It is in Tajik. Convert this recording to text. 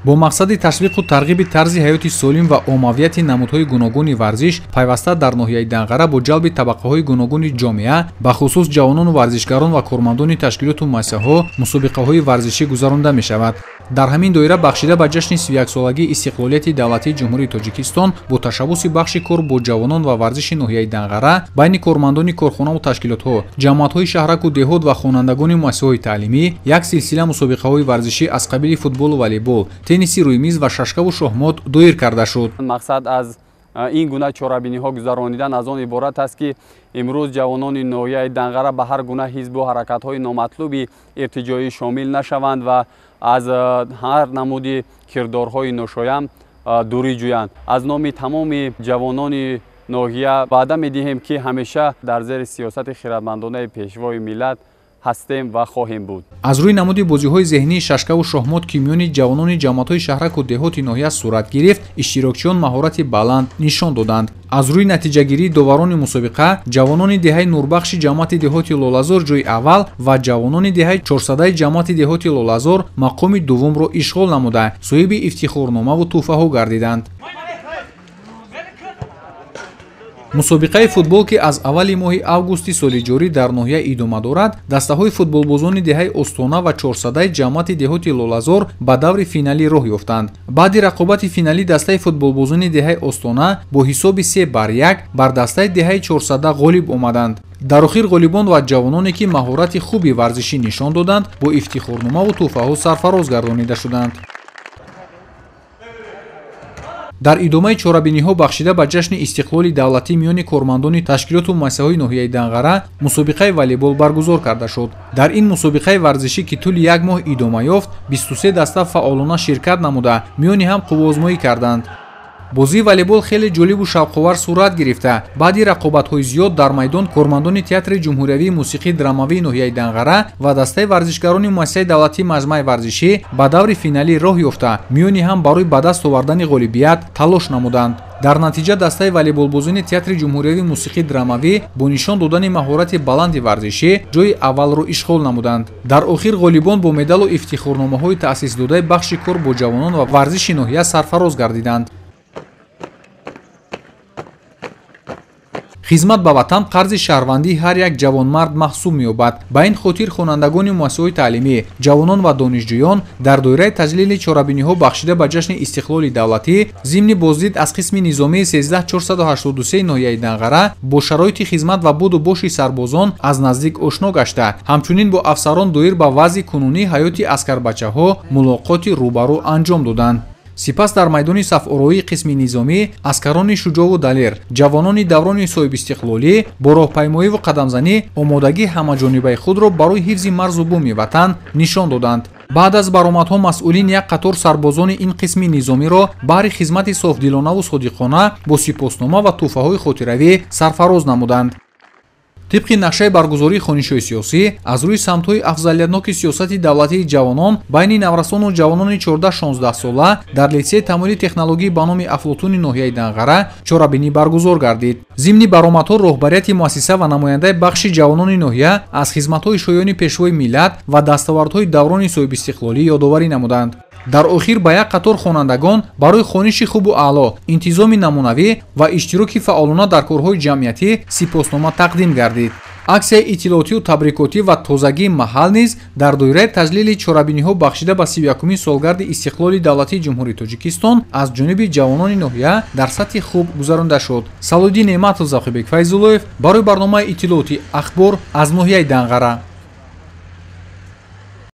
бо мақсади ташвиқу тарғиби тарзи ҳаёти солим ва оммавияти намудҳои гуногуни варзиш пайваста дар ноҳияи Данғара бо ҷалби табақаҳои гуногуни ҷомеа бахусус ҷавонону варзишгарон ва кормандони ташкилоту муассисаҳо мусобиқаҳои варзишӣ гузаронда мешавад. дар ҳамин доира бахшида ба ҷашни 31-солагии истиқлолияти давлатии ҷумҳурии Тоҷикистон бо ташаббуси бахши кор бо ҷавонон ва варзиши ноҳияи Данғара байни кормандони корхонаву ташкилотҳо, ҷамоатҳои шаҳраку деҳот ва хонандагони муассисаҳои таълимӣ як силсила мусобиқаҳои варзишӣ аз қабили футболу волейбол, тенниси рӯймиз ва шашкаву шоҳмот доир карда шуд. мақсад аз ин гуна чорабиниҳо гузаронидан аз он иборат аст ки имрӯз ҷавонони ноҳияи Данғара ба ҳар гуна ҳизбу ҳаракатҳои номатлуби иртиҷоӣ шомил нашаванд ва аз ҳар намуди кирдорҳои ношоям дурӣ ҷӯянд. аз номи тамоми ҷавонони ноҳия ваъда медиҳем ки ҳамеша дар зери сиёсати хиратмандонаи пешвои миллат ҳастем ва хоҳем буд. аз рӯи намуди бозиҳои зеҳнии шашкаву шоҳмот ки миёни ҷавонони ҷамоатҳои шаҳраку деҳоти ноҳия сурат гирифт, иштирокчиён маҳорати баланд нишон доданд. аз рӯи натиҷагирии доварони мусобиқа, ҷавонони деҳаи нурбахши ҷамоати деҳоти Лолазор ҷойи аввал ва ҷавонони деҳаи 400-аи ҷамоати деҳоти Лолазор мақоми дуввумро ишғол намуда, соҳиби ифтихорномаву тӯҳфаҳо гардиданд. мусобиқаи футбол ки аз аввали моҳи августи соли ҷорӣ дар ноҳия идома дорад, дастаҳои футболбозони деҳаи Остона ва 400-аи ҷамоати деҳоти Лолазор ба даври финалӣ роҳ ёфтанд. баъди рақобати финалӣ дастаи футболбозони деҳаи Остона бо ҳисоби 3-1 бар дастаи деҳаи 400 ғолиб омаданд. дар охир ғолибон ва ҷавононе ки маҳорати хуби варзишӣ нишон доданд, бо ифтихорномаву тӯҳфаҳо сарфароз гардонида шуданд. дар идомаи чорабиниҳо бахшида ба ҷашни истиқлоли давлатӣ миёни кормандони ташкилоту муассисаҳои ноҳияи Данғара мусобиқаи волейбол баргузор карда шуд. дар ин мусобиқаи варзишӣ ки тӯли як моҳ идома ёфт, 23 даста фаъолона ширкат намуда миёни ҳам қуввозмоӣ карданд. бозии волейбол хеле ҷолибу шавқовар сурат гирифта, баъди рақобатҳои зиёд дар майдон кормандони театри ҷумҳуриявии мусиқии драмавии ноҳияи Данғара ва дастаи варзишгарони муассисаи давлатии маҷмӯаи варзишӣ ба даври финалӣ роҳ ёфта, миёни ҳам барои ба даст овардани ғолибият талош намуданд. дар натиҷа дастаи волейболбозини театри ҷумҳуриявии мусиқии драмавӣ бо нишон додани маҳорати баланди варзишӣ ҷойи аввалро ишғол намуданд. дар охир ғолибон бо медалу ифтихорномаҳои таъсисдодаи бахши кор бо ҷавонон ва варзиши ноҳия сарфароз гардиданд. хизмат ба ватан қарзи шаҳрвандии ҳар як ҷавонмард маҳсуб меёбад. ба ин хотир хонандагони муассисаҳои таълимӣ, ҷавонон ва донишҷӯён дар доираи таҷлили чорабиниҳо бахшида ба ҷашни истиқлоли давлатӣ зимни боздид аз қисми низомии 13483 ноҳияи Данғара бо шароити хизмат ва буду боши сарбозон аз наздик ошно гашта, ҳамчунин бо афсарон доир ба вазъи кунунии ҳаёти аскарбачаҳо мулоқоти рӯбарӯ анҷом доданд. сипас дар майдони сафороии қисми низомӣ аскарони шуҷову далер, ҷавонони даврони соҳибистиқлолӣ бо роҳпаймоиву қадамзанӣ омодагии ҳамаҷонибаи худро барои ҳифзи марзу бӯми ватан нишон доданд. баъд аз баромадҳо масъулин як қатор сарбозони ин қисми низомиро баҳри хизмати софдилонаву содиқона бо сипоснома ва тӯҳфаҳои хотиравӣ сарфароз намуданд. тибқи нақшаи баргузории хонишҳои сиёсӣ, аз рӯи самтҳои афзалиятноки сиёсати давлатии ҷавонон байни наврасону ҷавонони 14-16 сола дар литсеи таъмили технологӣ ба номи Афлотуни ноҳияи Данғара чорабинӣ баргузор гардид. зимни баромадҳо роҳбарияти муассиса ва намояндаи бахши ҷавонони ноҳия аз хизматҳои шоёни пешвои миллат ва дастовардҳои даврони соҳибистиқлолӣ ёдоварӣ намуданд. дар охир ба як қатор хонандагон барои хониши хубу аъло, интизоми намунавӣ ва иштироки фаъолона дар корҳои ҷамъиятӣ сипоснома тақдим гардид. аксияи иттилоотию табрикотӣ ва тозагии маҳал низ дар доираи таҷлили чорабиниҳо бахшида ба 31-уми солгарди истиқлоли давлатии ҷумҳурии Тоҷикистон аз ҷониби ҷавонони ноҳия дар сатҳи хуб гузаронида шуд. Салоддин Неъматов, Завқибек Файзуллоев барои барномаи иттилооти ахбор аз ноҳияи Данғара.